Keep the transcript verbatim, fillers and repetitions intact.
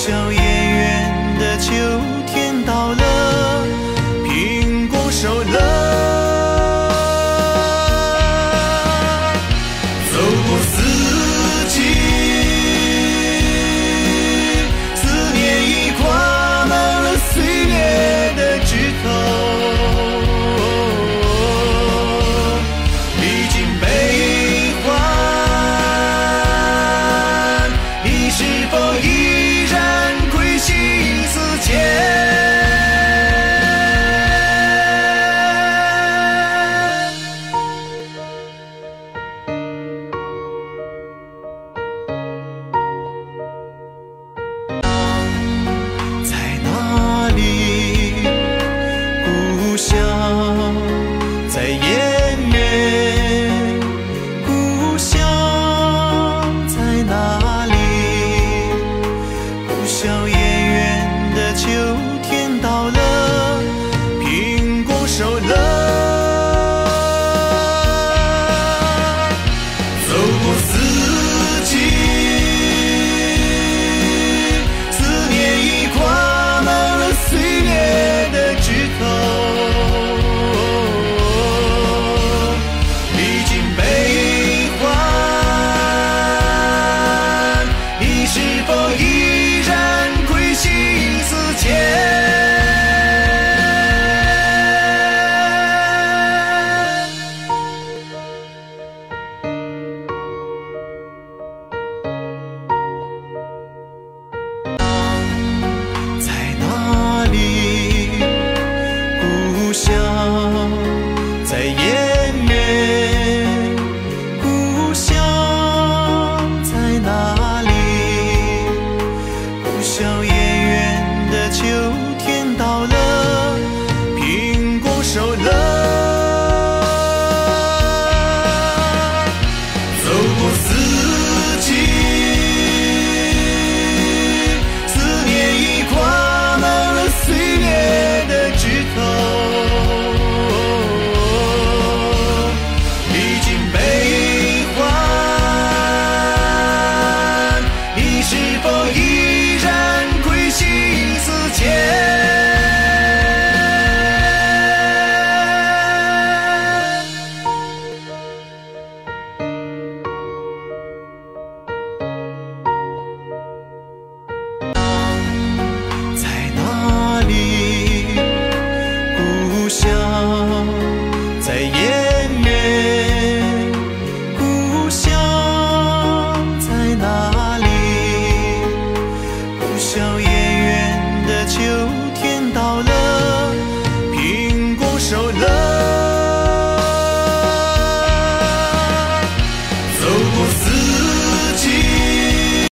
晓远远的秋天到了，苹果熟了。走过四季，思念已挂满了岁月的枝头。历经悲欢，你是否依然归心似箭？在哪里？故乡在烟月。故乡在哪里？故晓远远的秋天到了，苹果熟了。走过四季，思念已挂满了岁月的枝头。历经悲欢，你是否依然归心似箭？在哪里？故乡在烟月。故乡在哪里？故晓远远的秋天到了，苹果熟了。走过四季，思念已挂满了岁月的枝头。历经悲欢，你是否依然归心似箭？在哪里？故乡在烟月。故乡在哪里？故晓远远的秋天到了，苹果熟了。